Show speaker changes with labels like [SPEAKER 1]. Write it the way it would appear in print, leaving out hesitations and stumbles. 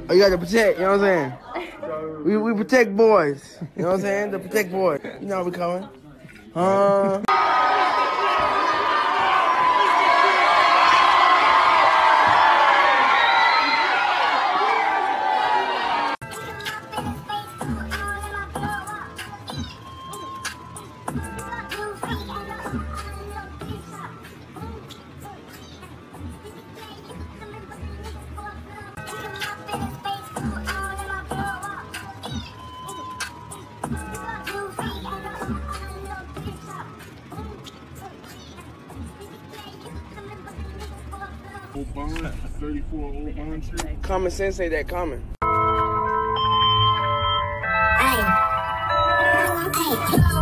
[SPEAKER 1] Oh, you got to protect, you know what I'm saying? We protect boys. You know what I'm saying? To protect boys. You know how we coming.
[SPEAKER 2] Old Bond, 34 Old Bond Street.
[SPEAKER 1] Common sense ain't that common.
[SPEAKER 3] Hey.